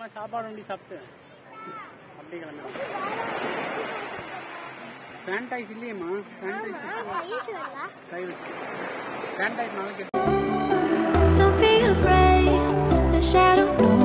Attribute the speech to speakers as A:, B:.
A: சும்மா சாப்பாடு வண்டி சாப்பிட்டு அப்படியே கிளம்பலாம். சானிடைஸ் இல்லையம்மா, சானிடைஸ் நாளைக்கு.
B: Don't be afraid, the shadows know